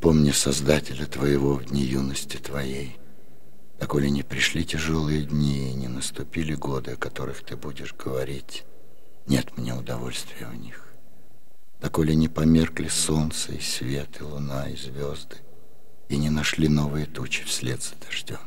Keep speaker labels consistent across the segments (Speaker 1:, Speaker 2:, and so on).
Speaker 1: Помни Создателя твоего в дни юности твоей, доколе не пришли тяжелые дни и не наступили годы, о которых ты будешь говорить. Нет мне удовольствия в них. Доколе не померкли солнце и свет, и луна, и звезды, и не нашли новые тучи вслед за дождем.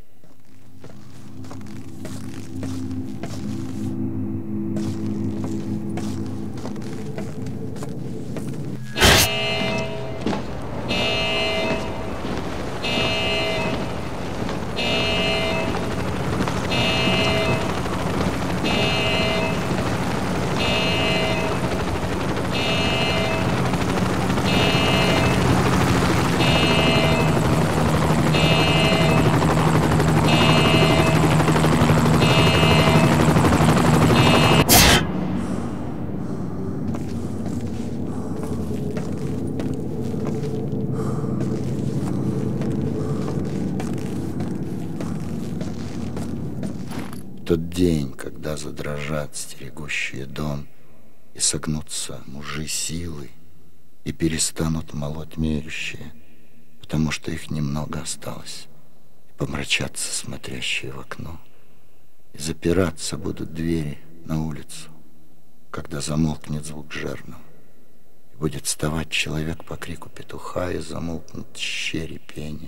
Speaker 1: Тот день, когда задрожат стерегущие дом, и согнутся мужи силы, и перестанут молоть мелющие, потому что их немного осталось, и помрачатся смотрящие в окно, и запираться будут двери на улицу, когда замолкнет звук жернов, и будет вставать человек по крику петуха, и замолкнут щери пения.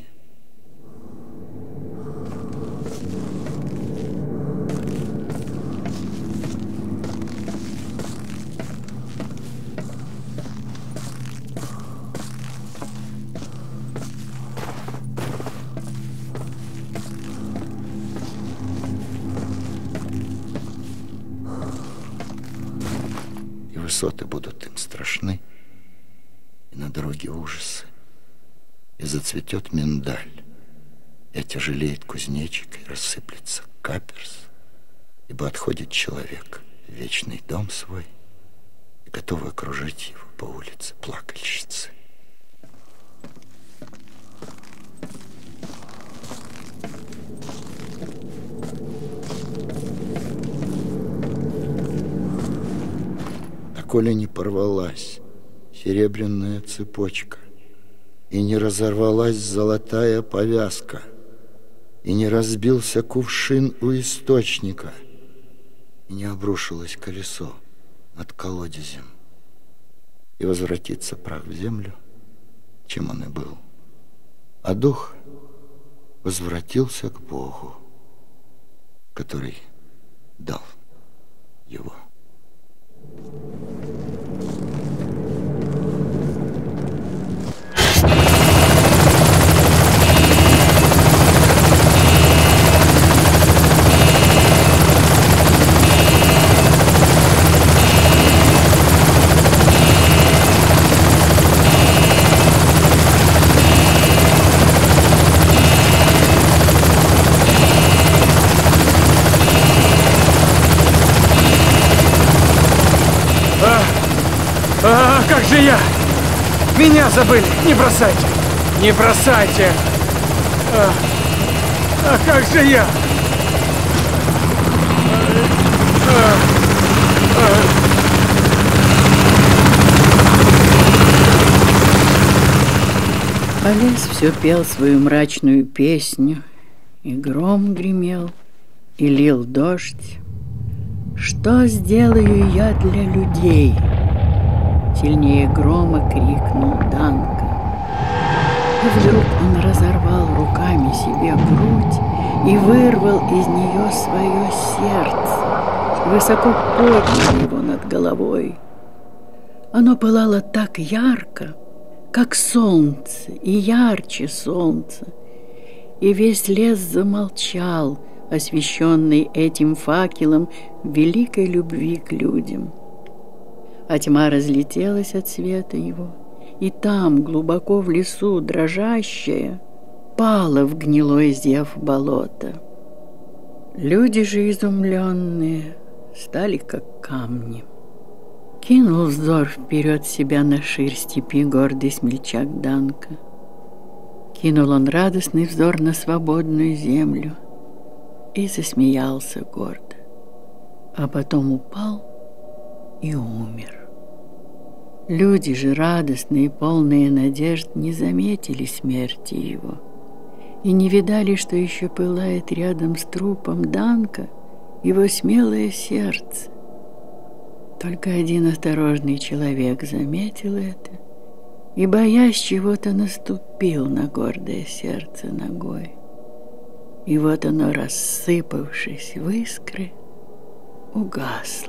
Speaker 1: Высоты будут им страшны, и на дороге ужасы, и зацветет миндаль, и отяжелеет кузнечик, и рассыплется каперс, ибо отходит человек в вечный дом свой, и готовы окружить его по улице плакальщицы. Коли не порвалась серебряная цепочка, и не разорвалась золотая повязка, и не разбился кувшин у источника, и не обрушилось колесо над колодезем, и возвратится прах в землю, чем он и был, а дух возвратился к Богу, который дал его.
Speaker 2: Как же я? Меня забыли! Не бросайте! Не бросайте! Как же я?
Speaker 3: А лес все пел свою мрачную песню, и гром гремел, и лил дождь. Что сделаю я для людей? Сильнее грома крикнул Данка. И вдруг он разорвал руками себе грудь и вырвал из нее свое сердце, высоко поднял его над головой. Оно пылало так ярко, как солнце, и ярче солнца, и весь лес замолчал, освещенный этим факелом великой любви к людям. А тьма разлетелась от света его, и там, глубоко в лесу, дрожащая, пала в гнилой зев болота. Люди же изумленные стали как камни. Кинул взор вперед себя на ширь степи гордый смельчак Данка. Кинул он радостный взор на свободную землю и засмеялся гордо, а потом упал и умер. Люди же, радостные, полные надежд, не заметили смерти его и не видали, что еще пылает рядом с трупом Данка его смелое сердце. Только один осторожный человек заметил это и, боясь чего-то, наступил на гордое сердце ногой. И вот оно, рассыпавшись в искры, угасло.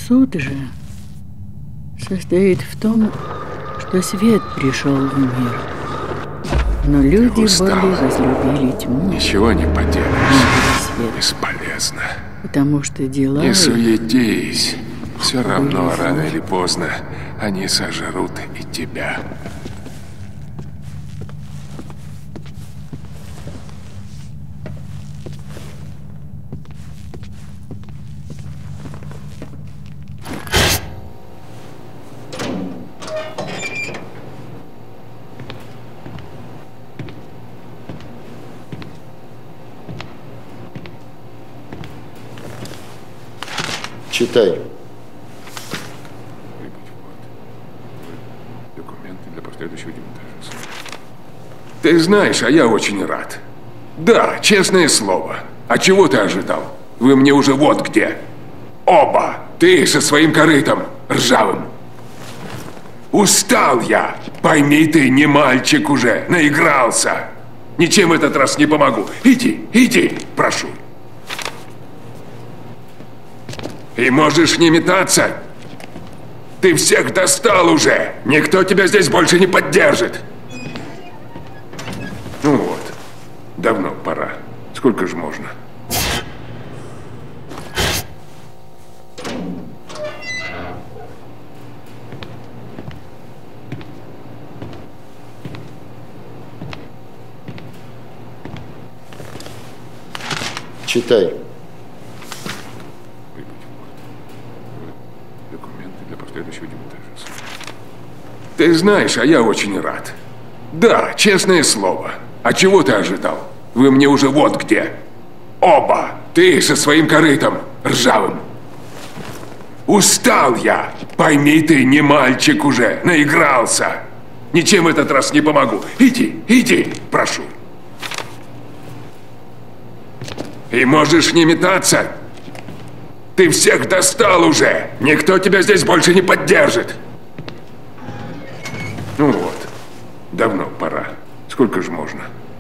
Speaker 3: суд же состоит в том, что свет пришел в мир. Но люди более возлюбили тьму.
Speaker 4: Ничего не поделаешь. Бесполезно.
Speaker 3: Потому что дела...
Speaker 4: Не суетись. Все равно, рано или поздно, они сожрут и тебя.
Speaker 1: Читай.
Speaker 4: Документы для последующего демонтажа. Ты знаешь, а я очень рад. Да, честное слово. А чего ты ожидал? Вы мне уже вот где. Оба. Ты со своим корытом ржавым. Устал я. Пойми, ты не мальчик уже. Наигрался. Ничем в этот раз не помогу. Иди, прошу. И можешь не метаться. Ты всех достал уже. Никто тебя здесь больше не поддержит. Ну вот. Давно пора. Сколько же можно?
Speaker 1: Читай.
Speaker 4: Ты знаешь, а я очень рад. Да, честное слово. А чего ты ожидал? Вы мне уже вот где. Оба. Ты со своим корытом ржавым. Устал я. Пойми, ты не мальчик уже. Наигрался. Ничем в этот раз не помогу. Иди, прошу. И можешь не метаться. Ты всех достал уже. Никто тебя здесь больше не поддержит. Ну вот, давно пора. Сколько же можно?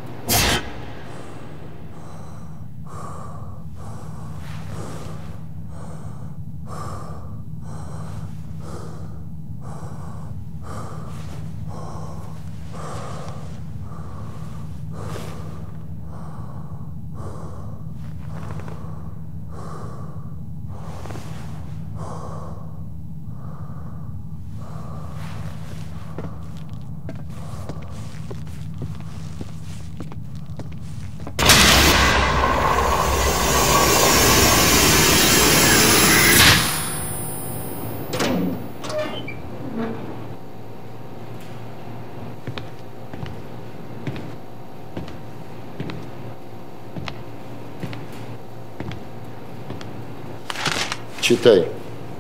Speaker 1: Читай.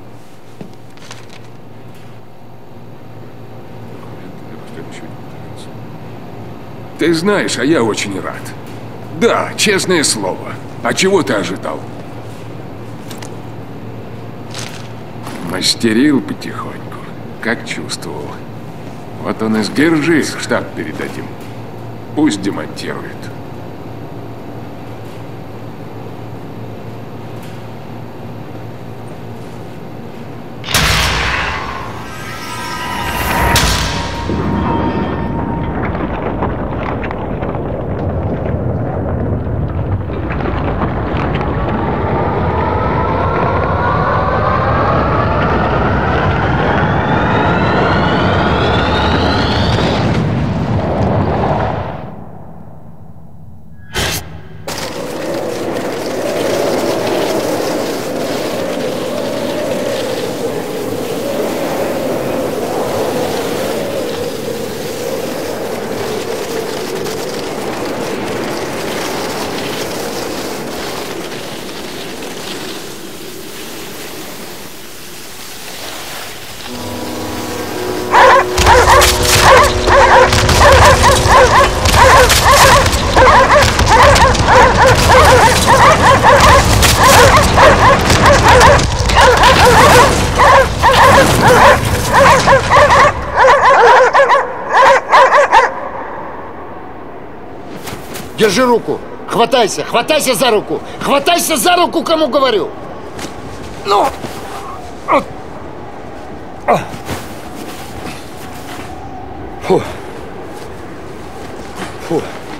Speaker 4: Ты знаешь, а я очень рад. Да, честное слово. А чего ты ожидал? Мастерил потихоньку, как чувствовал. Вот он и сдержи, в штаб передадим. Пусть демонтирует.
Speaker 1: Держи руку. Хватайся, хватайся за руку. Хватайся за руку, кому говорю. Ну, вот Фу. Фу.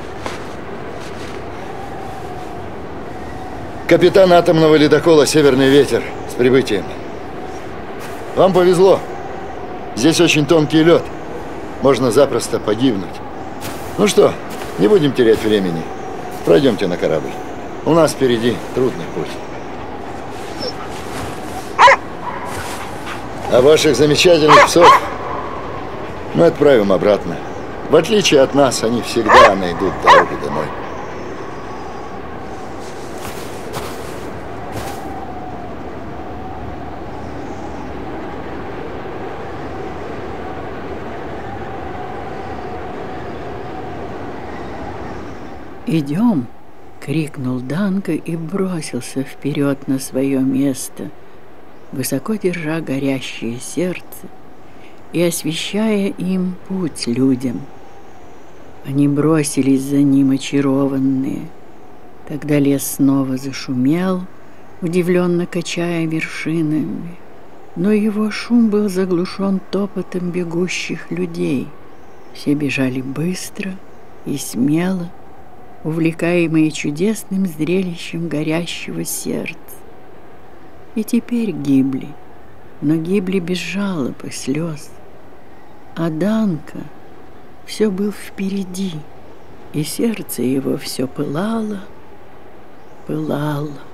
Speaker 1: Капитан атомного ледокола «Северный ветер» с прибытием. Вам повезло. Здесь очень тонкий лед. Можно запросто погибнуть. Ну что, не будем терять времени. Пройдемте на корабль. У нас впереди трудный путь. А ваших замечательных псов мы отправим обратно. В отличие от нас, они всегда найдут дорогу домой.
Speaker 3: «Идем!» — крикнул Данко и бросился вперед на свое место, высоко держа горящее сердце и освещая им путь людям. Они бросились за ним очарованные. Тогда лес снова зашумел, удивленно качая вершинами, но его шум был заглушен топотом бегущих людей. Все бежали быстро и смело, увлекаемые чудесным зрелищем горящего сердца. И теперь гибли, но гибли без жалоб и слез. А Данко все был впереди, и сердце его все пылало, пылало.